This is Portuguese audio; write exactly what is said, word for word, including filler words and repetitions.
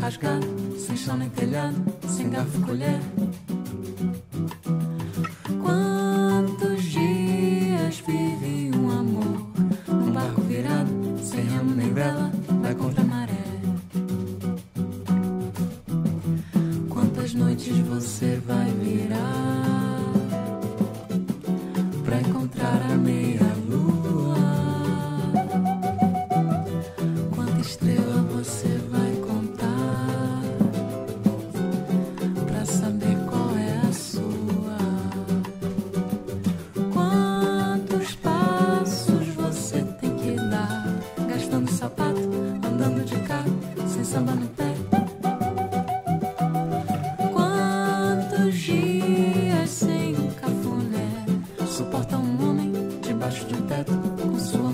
rasgado, sem chão nem telhado, sem garfo e colher. Quantos dias vive um amor num barco virado, sem remo nem vela, vai contra a maré. Quantas noites você vai virar pra encontrar a meia-lua? Quanta estrela você vai contar pra saber qual é a sua? Quantos passos você tem que dar, gastando sapato, andando de carro, sem samba no pé? Quantos dias sem cafuné suporta um homem debaixo de um teto com sua